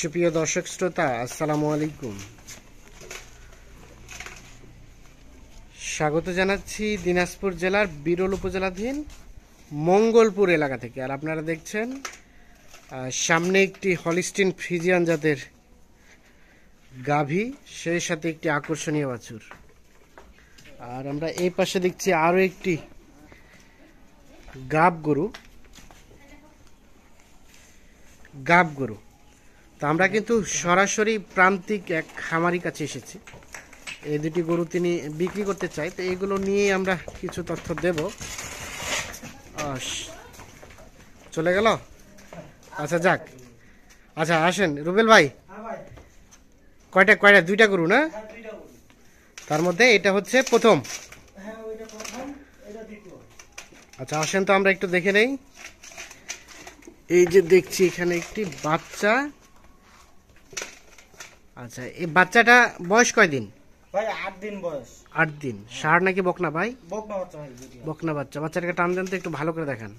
সুপ্রিয় দর্শক শ্রোতা, আসসালামু আলাইকুম। স্বাগত জানাচ্ছি দিনাজপুর জেলার বিরল উপজেলাধীন মঙ্গলপুর এলাকা থেকে। আর আপনারা দেখছেন সামনে একটি হলিস্টিন ফ্রিজিয়ান জাতের গাভী, সেই সাথে একটি আকর্ষণীয় বাছুর। আর আমরা এই পাশে দেখছি আরো একটি গাব গরু। তো আমরা কিন্তু সরাসরি প্রান্তিক এক খামারি কাছে এসেছি। এই দুটি গরু তিনি বিক্রি করতে চাই, তো এইগুলো নিয়ে আমরা কিছু তথ্য দেব। চলে গেল? আচ্ছা যাক, আচ্ছা আসেন রুবেল ভাই। কয়টা? দুইটা গরু না? তার মধ্যে এটা হচ্ছে প্রথম। আচ্ছা আসেন তো আমরা একটু দেখে নেই। এই যে দেখছি এখানে একটি বাচ্চা। আচ্ছা, এই বাচ্চাটা বয়স কয়দিন? ভাই 8 দিন বয়স। 8 দিন। ষাঁড় নাকি বকনা ভাই? বকনা বাচ্চা ভাই। বকনা বাচ্চা। বাচ্চাটাকে টান দেন তো একটু ভালো করে দেখান।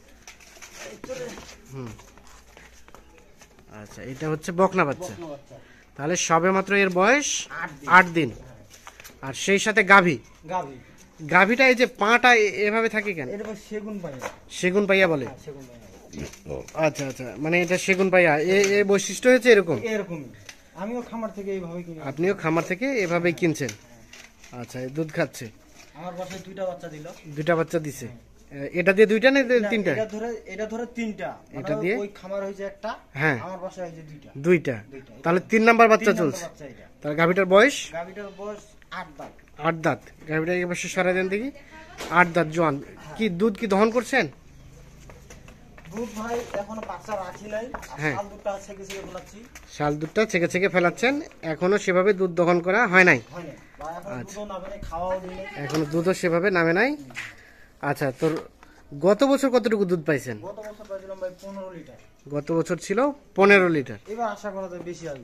আচ্ছা, এটা হচ্ছে বকনা বাচ্চা। তাহলে সবে মাত্র এর বয়স 8 দিন। আর সেই সাথে গাভীটা এই যে পাটা এভাবে থাকে কেন? এটা সেগুন পাইয়া বলে। আচ্ছা আচ্ছা, মানে এটা সেগুন পাইয়া এই বৈশিষ্ট্য হচ্ছে এরকমই। আমিও খামার থেকে এইভাবে কিনি। আপনিও খামার থেকে এভাবেই কিনছেন? আচ্ছা, দুধ খাচ্ছে। আমার বাসায় দুইটা বাচ্চা দিছে। এটা দিয়ে দুইটা না তিনটা? এটা ধরে তিনটা। এটা দিয়ে ওই খামার হইছে একটা, হ্যাঁ আমার বাসায় হইছে দুইটা। তাহলে 3 নাম্বার বাচ্চা চলছে। তাহলে গাভীটার বয়স 8 দাঁত। 8 দাঁত। গাভীটা এই পাশে সরাই দেন দেখি। 8 দাঁত জোয়ান। কি দুধ কি দহন করছেন? দুধ ভাই এখনো বাচ্চা রাখি নাই। হ্যাঁ, শাল দুধটা ছেঁকে ফেলাচ্ছি। শাল দুধটা ছেঁকে ফেলাচ্ছেন। এখনো সেভাবে দুধ দহন করা হয় নাই। এখনো দুধও সেভাবে নামে নাই। আচ্ছা, তোর গত বছর কতটুকু দুধ পাইছেন? গত বছর পাইছিলাম ভাই 15 লিটার। গত বছর ছিল 15 লিটার। এবার আশা করা যায়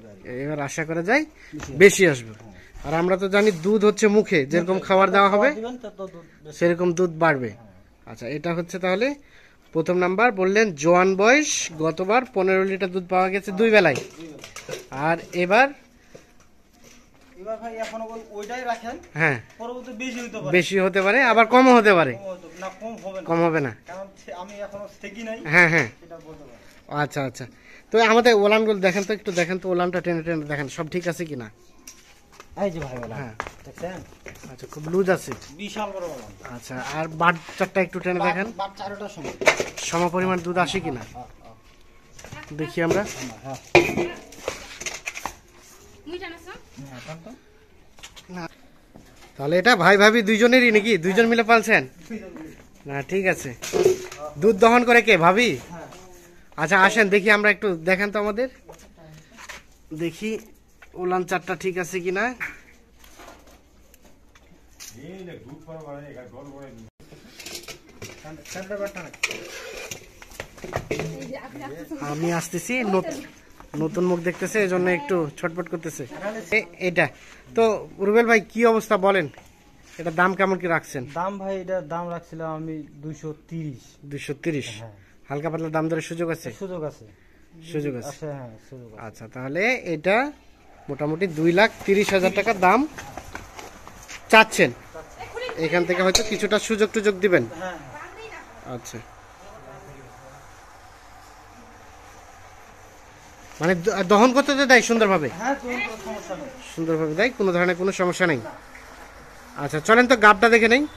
বেশি আসবে। আর আমরা তো জানি দুধ হচ্ছে মুখে, যেরকম খাবার দেওয়া হবে সেরকম দুধ বাড়বে। আচ্ছা, এটা হচ্ছে তাহলে প্রথম নাম্বার। বললেন জোয়ান বয়স, গতবার 15 লিটার দুধ পাওয়া গেছে 2 বেলায়। আর এবার ভাই এখনো ওইটাই রাখেন। হ্যাঁ, পরবর্তী বেশি হতে পারে, আবার কমও হতে পারে। না, কম হবে না কারণ আমি এখনো থেকে নাই। হ্যাঁ হ্যাঁ, সেটা বলতে পারি। আচ্ছা আচ্ছা, তো আমাদের ওলানগুলো দেখেন তো, একটু দেখেন তো ওলানটা টেনে দেখেন সব ঠিক আছে কিনা। এই যে ভাই ওলান, হ্যাঁ দেখছেন? আচ্ছা, খুব লুজ আছে, বিশাল বড় ওলান। আচ্ছা, আর বাচ্চাটা একটু টেনে দেখেন, বাচ্চাটা সম পরিমাণ দুধ আসে কিনা দেখি আমরা। তাহলে এটা ভাই ভাবি দুইজনেরই নাকি? দুইজন মিলে পালছেন? না ঠিক আছে। দুধ দহন করে কে? ভাবি? আচ্ছা আসেন দেখি আমরা একটু, দেখেন তো আমাদের, দেখি ওলান চারটা ঠিক আছে কিনা। আমি আসতেছি, নতুন মুখ দেখতেছে, এই জন্য একটু ছটফট করতেছে। এটা তো রুবেল ভাই কি অবস্থা বলেন, এটা দাম কেমন কি রাখছেন? দাম ভাই এটার দাম রাখছিলাম আমি 230। হালকা পাতলা দাম দরের সুযোগ আছে? সুযোগ আছে। আচ্ছা, তাহলে এটা মোটামুটি 2,30,000 টাকা দাম চাচ্ছেন। এখান থেকে হয়তো কিছুটা সুযোগ দিবেন। আচ্ছা, মানে দহন করতে তো দেয় সুন্দরভাবে? সুন্দরভাবে দেয়, কোনো ধরনের কোনো সমস্যা নেই। আচ্ছা চলেন তো গাবটা দেখে নেই।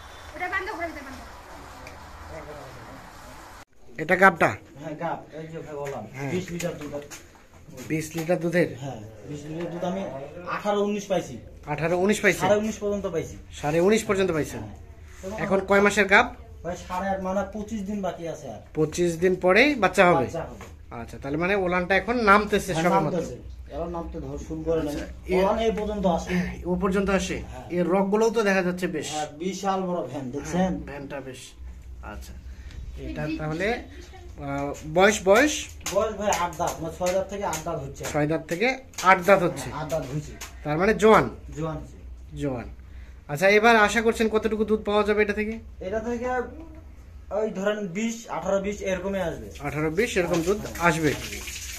এটা গাবটা? হ্যাঁ গাব, এই যে ভাই বললাম 20 লিটার দুধ। 20 লিটার দুধের? হ্যাঁ 20 লিটার দুধ আমি 18-19 পাইছি। 18-19 পাইছি? 19.5 পর্যন্ত পাইছি। 19.5 পর্যন্ত পাইছেন। এখন কয় মাসের গাব? ভাই 8.5 মানে 25 দিন বাকি আছে। আর 25 দিন পরেই বাচ্চা হবে? আচ্ছা, তাহলে মানে ওলানটা এখন নামতেছে সবেমাত্র। এখন নামতে ধর শুরু করে না, ওলান এই পর্যন্ত আসে। ও পর্যন্ত আসে? এর রগগুলোও তো দেখা যাচ্ছে বেশ। হ্যাঁ, বিশাল বড় ভ্যান, দেখছেন? ভ্যানটা বেশ। আচ্ছা, এটা তাহলে বয়স ভাই 8 দাঁত, মানে 6 দাঁত থেকে 8 দাঁত হচ্ছে। 6 দাঁত থেকে 8 দাঁত হচ্ছে। 8 দাঁত হচ্ছে, তার মানে জোয়ান। আচ্ছা, এবার আশা করছেন কতটুকু দুধ পাওয়া যাবে এটা থেকে? এটা থেকে ওই ধরেন 18-20 এরকমই আসবে। 18-20 এরকম দুধ আসবে।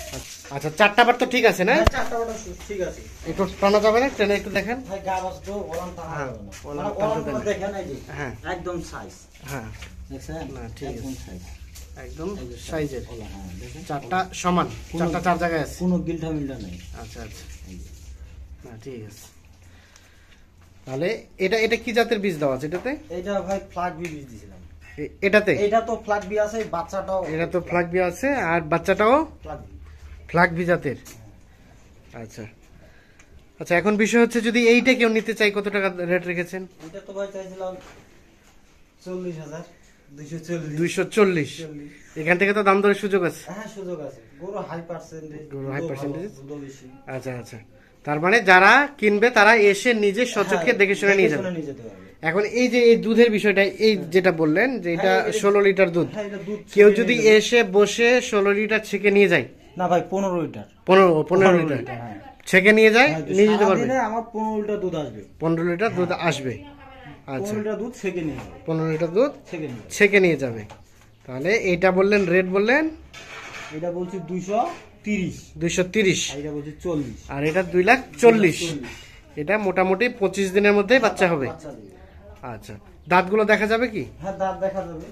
আচ্ছা, 4টা বার তো ঠিক আছে না? চারটা বাটা ঠিক আছে। একটু টানা যাবে না? টেনে একটু দেখেন। ভাই গা বাস তো ওলান টানা হ্যাঁ, যাবে না। ওলান মানে টানতে ওলান দেন। গুলো দেখেন এই যে হ্যাঁ একদম সাইজ। হ্যাঁ, দেখছেন? না ঠিক একদম আছে, সাইজ। একদম সাইজের। ওলা, হ্যাঁ দেখেন। 4টা সমান, 4টা 4 জায়গায় আছে। কোনো গিল্টা মিল্টা নাই। আচ্ছা আচ্ছা, না ঠিক আছে। তাহলে এটা এটা কি জাতের বীজ দেওয়া আছে এটাতে? এটা ভাই ফ্ল্যাগ বি বীজ দিছিলাম। এটাতে এটা তো ফ্ল্যাগ বি আছে, বাচ্চাটাও এটা তো ফ্লাগ বি আছে, আর বাচ্চাটাও ফ্ল্যাগ বি। ফ্লাগ বি জাতের। আচ্ছা আচ্ছা, এখন বিষয় হচ্ছে যদি এইটা কেউ নিতে চাই, কত টাকা রেট রেখেছেন? এটা তো ভাই চাইছিলাম 40,000, 240। 240। এখান থেকে তো দাম দরের সুযোগ আছে। হ্যাঁ সুযোগ আছে। গরু হাই পার্সেন্টেজ, গরু high percentage? দুধও বেশি। আচ্ছা আচ্ছা, তার মানে যারা কিনবে তারা এসে নিজে সচক্ষে দেখে শুনে নিয়ে যাবে। নিয়ে যেতে পারবে। এখন এই যে এই দুধের বিষয়টা, এই যেটা বললেন যে এটা 16 লিটার দুধ, হ্যাঁ, এটা দুধ কেউ ছেঁকে যদি নিয়ে যাবে। এসে বসে 16 লিটার ছেঁকে নিয়ে যায়, না ভাই 15 লিটার। 15 লিটার হ্যাঁ। ছেঁকে নিয়ে যায়, হ্যাঁ, নিয়ে যেতে পারবে। সারাদিনে আমার 15 লিটার দুধ আসবে। 15 লিটার দুধ আসবে। 15 আচ্ছা, লিটার দুধ ছেঁকে নিয়ে যাবে। 15 লিটার দুধ ছেঁকে নিয়ে যাবে। ছেঁকে নিয়ে যাবে। তাহলে এইটা বললেন, রেট বললেন এটা বলছি 230, 230, আর এটা বলছি 40। আর এটা 240,000। এটা মোটামুটি 25 দিনের মধ্যেই বাচ্চা হবে। বাচ্চা দিবে। আচ্ছা, দাঁতগুলো দেখা যাবে কি? হ্যাঁ দাঁত দেখা যাবে।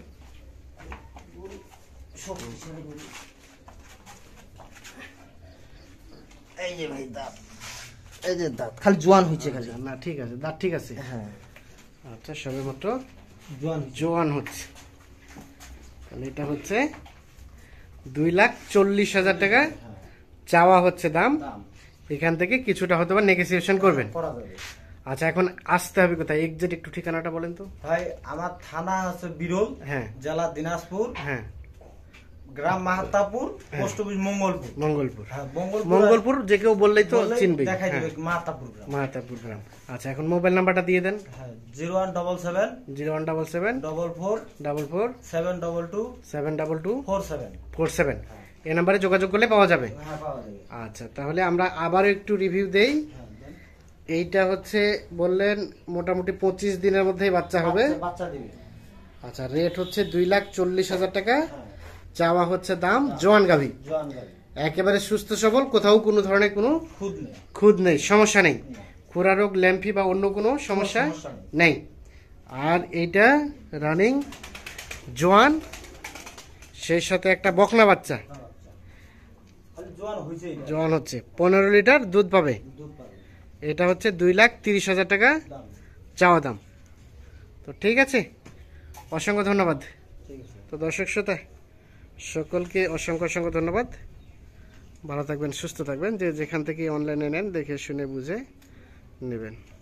শক্তিশালী গরু। এই যে ভাই দাঁত, এই যে দাঁত খালি জোয়ান হয়েছে খালি। না ঠিক আছে, দাঁত ঠিক আছে। হ্যাঁ আচ্ছা, সবে মাত্র জোয়ান। জোয়ান হচ্ছে। তাহলে এটা হচ্ছে 2,40,000 টাকা চাওয়া হচ্ছে দাম। দাম এখান থেকে কিছুটা হয়তো বা নেগোসিয়েশন করবেন। করা যাবে। আচ্ছা, এখন আসতে হবে কোথায়? এক্সাক্ট একটু ঠিকানাটা বলেন তো। ভাই আমার থানা আছে বিরল, হ্যাঁ জেলা দিনাজপুর, হ্যাঁ, গ্রাম মাহাতাপুর, পোস্ট অফিস মঙ্গলপুর। মঙ্গলপুর। হ্যাঁ মঙ্গলপুর। মঙ্গলপুর যে কেউ বললেই তো বললেই চিনবে। দেখাই হ্যাঁ, দিবে মাহাতাপুর গ্রাম। মাহাতাপুর গ্রাম। আচ্ছা, এখন মোবাইল নাম্বারটা দিয়ে দেন। হ্যাঁ 0177 0177 44 44 722 722 47। 47। এই নাম্বারে যোগাযোগ করলে পাওয়া যাবে। হ্যাঁ পাওয়া যাবে। আচ্ছা, তাহলে আমরা আবারও একটু রিভিউ দেই। হ্যাঁ দেন। এইটা হচ্ছে বললেন মোটামুটি 25 দিনের মধ্যেই বাচ্চা হবে। বাচ্চা দিবে। আচ্ছা, রেট হচ্ছে 2,40,000 টাকা হ্যাঁ চাওয়া হচ্ছে দাম। জোয়ান গাভী, জোয়ান গাড়ি, একেবারে সুস্থ সবল, কোথাও কোনো ধরনের কোনো খুদ নেই। খুদ নেই, সমস্যা নেই, খুরা রোগ, ল্যাম্পি বা অন্য কোনো সমস্যা সমস্যা নেই। আর এইটা রানিং জোয়ান, সেই সাথে একটা বকনা বাচ্চা খালি জোয়ান হইছে এটা। জোয়ান হচ্ছে, 15 লিটার দুধ পাবে। দুধ পাবে। এটা হচ্ছে 2,30,000 টাকা দাম চাওয়া দাম। তো ঠিক আছে, অসংখ্য ধন্যবাদ। ঠিক আছে। তো দর্শক শ্রোতা সকলকে অসংখ্য অসংখ্য ধন্যবাদ। ভালো থাকবেন, সুস্থ থাকবেন, যে যেখান থেকে অনলাইনে নেন দেখে শুনে বুঝে নেবেন।